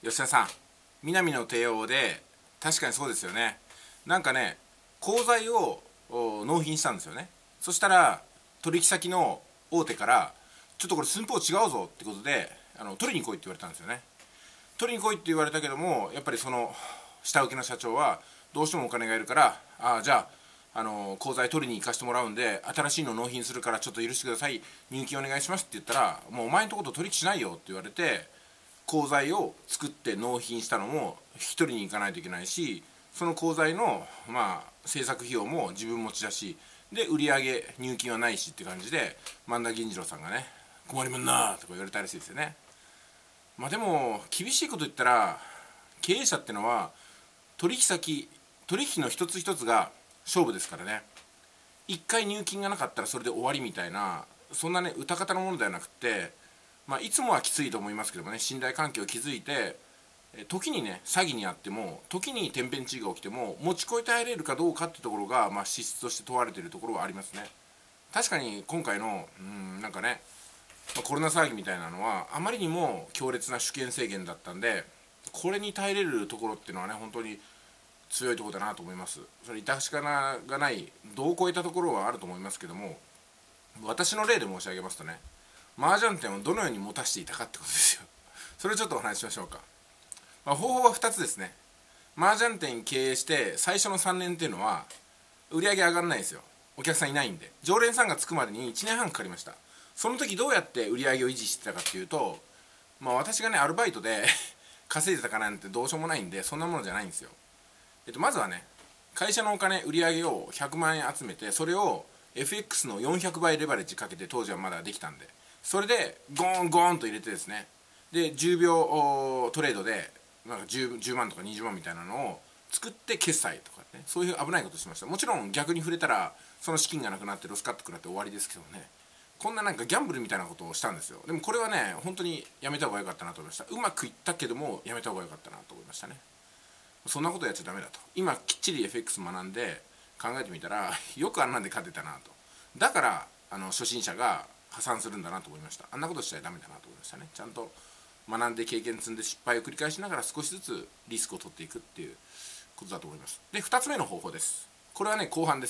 吉田さん、南の帝王で確かにそうですよね。なんかね、鋼材を納品したんですよね。そしたら取引先の大手からちょっとこれ寸法違うぞってことで取りに来いって言われたんですよね。取りに来いって言われたけども、やっぱりその下請けの社長はどうしてもお金がいるから、じゃあ鋼材取りに行かせてもらうんで新しいの納品するからちょっと許してください、入金お願いしますって言ったら、もうお前のとこと取引しないよって言われて、鋼材を作って納品したのも引き取りに行かないといけないし、その鋼材の制作費用も自分持ちだし、で売上入金はないしって感じで、萬田銀次郎さんがね「困りまんな」とか言われたらしいですよね。でも厳しいこと言ったら、経営者ってのは取引の一つ一つが勝負ですからね。一回入金がなかったらそれで終わりみたいな、そんなね歌方のものではなくて、いつもはきついと思いますけどもね、信頼関係を築いて、時にね詐欺にあっても、時に天変地異が起きても持ちこい耐えれるかどうかってところが、資質として問われているところはありますね。確かに今回のなんかね、コロナ騒ぎみたいなのはあまりにも強烈な主権制限だったんで、これに耐えれるところっていうのはね、本当に強いところだなと思います。それ致し方がない度を超えたところはあると思いますけども、私の例で申し上げますとね、麻雀店をどのように持たせていたかってことですよ。それをちょっとお話ししましょうか。方法は2つですね。麻雀店経営して最初の3年っていうのは売り上げ上がらないですよ。お客さんいないんで。常連さんがつくまでに1年半かかりました。その時どうやって売り上げを維持してたかっていうと、私がねアルバイトで稼いでたかなんてどうしようもないんで、そんなものじゃないんですよ。まずはね、会社のお金売り上げを100万円集めて、それを FX の400倍レバレッジかけて、当時はまだできたんで、それでゴーンゴーンと入れてですね、で10秒トレードでなんか 10万とか20万みたいなのを作って決済とかね、そういう危ないことしました。もちろん逆に触れたらその資金がなくなってロスカット食らって終わりですけどね、こんななんかギャンブルみたいなことをしたんですよ。でもこれはね本当にやめた方が良かったなと思いました。うまくいったけどもやめた方が良かったなと思いましたね。そんなことやっちゃダメだと、今きっちり FX 学んで考えてみたらよくあんなんで勝てたなと。だから初心者が破産するんだなと思いました。あんなことしちゃダメだなと思いましたね。ちゃんと学んで経験積んで失敗を繰り返しながら少しずつリスクを取っていくっていうことだと思います。で2つ目の方法です。これはね後半です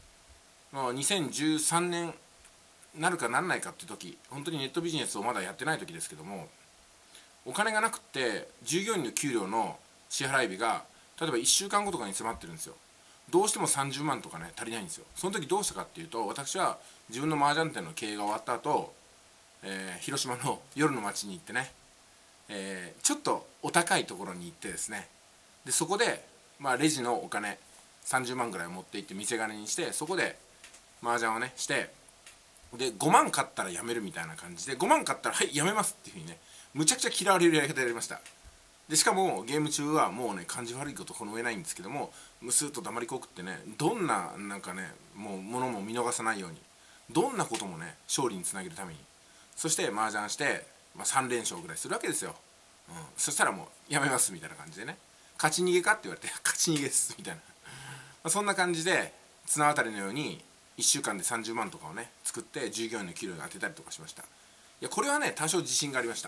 。2013年なるかなんないかって時、本当にネットビジネスをまだやってない時ですけども、お金がなくって従業員の給料の支払い日が例えば1週間後とかに迫ってるんですよ。どうしても30万とかね足りないんですよ。その時どうしたかっていうと、私は自分の麻雀店の経営が終わった後、広島の夜の街に行ってね、ちょっとお高いところに行ってですね、でそこで、レジのお金30万ぐらい持って行って店金にして、そこで麻雀をねして、で5万買ったらやめるみたいな感じで、5万買ったらはいやめますっていうふうにね、むちゃくちゃ嫌われるやり方やりました。でしかもゲーム中はもうね感じ悪いことこの上ないんですけども、むすっと黙りこくってね、どんななんかねもう物も見逃さないように、どんなこともね勝利につなげるために、そして麻雀して、3連勝ぐらいするわけですよ。そしたらもうやめますみたいな感じでね、勝ち逃げかって言われて勝ち逃げですみたいな、そんな感じで綱渡りのように1週間で30万とかをね作って従業員の給料に当てたりとかしました。いやこれはね多少自信がありました。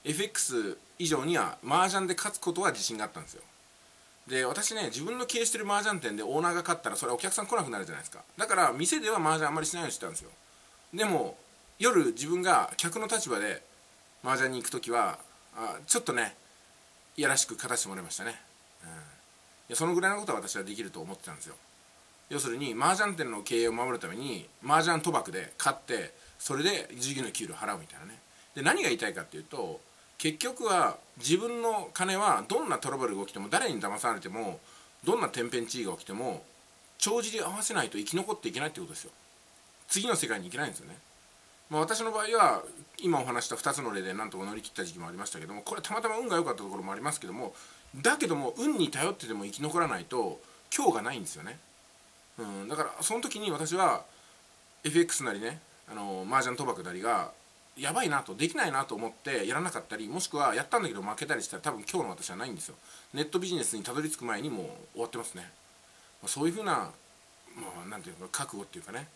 FX 以上には麻雀で勝つことは自信があったんですよ。で私ね、自分の経営してる麻雀店でオーナーが勝ったらそれはお客さん来なくなるじゃないですか。だから店では麻雀あんまりしないようにしてたんですよ。でも夜自分が客の立場で麻雀に行く時はちょっとねいやらしく勝たせてもらいましたね。いやそのぐらいのことは私はできると思ってたんですよ。要するに麻雀店の経営を守るために麻雀賭博で勝って、それで従業員の給料を払うみたいなね。で何が言いたいかっていうと、結局は自分の金はどんなトラブルが起きても、誰に騙されても、どんな天変地異が起きても帳尻合わせないと生き残っていけないってことですよ。次の世界に行けないんですよね。私の場合は今お話した2つの例でなんとか乗り切った時期もありましたけども、これたまたま運が良かったところもありますけども、だけども運に頼ってでも生き残らないと今日がないんですよね。だからその時に私は FX なりね麻雀賭博なりがやばいなと、できないなと思ってやらなかったり、もしくはやったんだけど負けたりしたら多分今日の私はないんですよ。ネットビジネスにたどり着く前にもう終わってますね。そういうふうな、なんていうか覚悟っていうかね、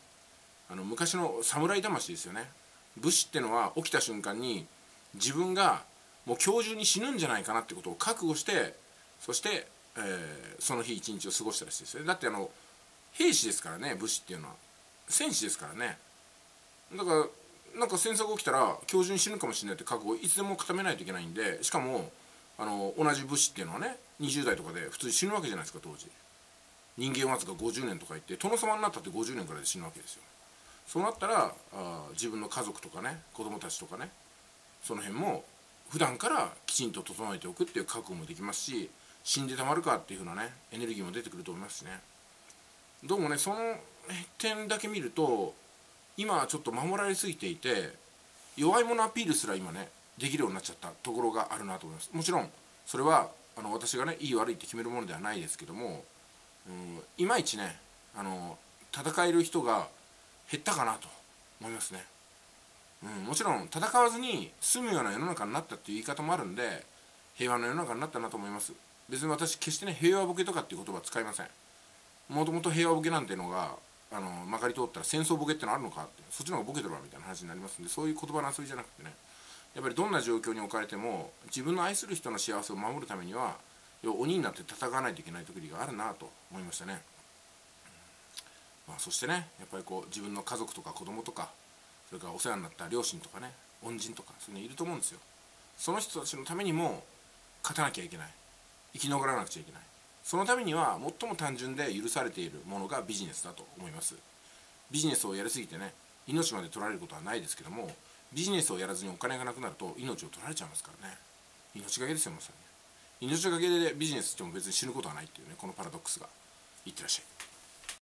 昔の侍魂ですよね。武士ってのは起きた瞬間に自分がもう今日中に死ぬんじゃないかなってことを覚悟して、そして、その日一日を過ごしたらしいですよ。だって兵士ですからね、武士っていうのは戦士ですからね。だからなんか戦争が起きたら今日中に死ぬかもしれないって覚悟をいつでも固めないといけないんで、しかも同じ武士っていうのはね20代とかで普通に死ぬわけじゃないですか。当時人間わずか50年とか言って、殿様になったって50年くらいで死ぬわけですよ。そうなったら自分の家族とかね、子供たちとかね、その辺も普段からきちんと整えておくっていう覚悟もできますし、死んでたまるかっていう風なねエネルギーも出てくると思いますしね。どうもねその点だけ見ると今はちょっと守られすぎていて、弱い者アピールすら今ねできるようになっちゃったところがあるなと思います。もちろんそれは私がねいい悪いって決めるものではないですけども、いまいちね戦える人が減ったかなと思いますね。もちろん戦わずに済むような世の中になったっていう言い方もあるんで、平和の世の中になったなと思います。別に私決してね平和ボケとかっていう言葉は使いません。もともと平和ボケなんていうのがまかり通ったら戦争ボケってのあるのかって、そっちの方がボケてるわみたいな話になりますんで、そういう言葉の遊びじゃなくてね、やっぱりどんな状況に置かれても自分の愛する人の幸せを守るためには鬼になって戦わないといけない時があるなと思いましたね。そしてねやっぱりこう自分の家族とか子供とか、それからお世話になった両親とかね、恩人とかそういうのいると思うんですよ。その人たちのためにも勝たなきゃいけない、生き残らなくちゃいけない。そのためには最も単純で許されているものがビジネスだと思います。ビジネスをやりすぎてね命まで取られることはないですけども、ビジネスをやらずにお金がなくなると命を取られちゃいますからね。命がけですよまさに。命がけでビジネスしても別に死ぬことはないっていうね、このパラドックスが。いってらっしゃい。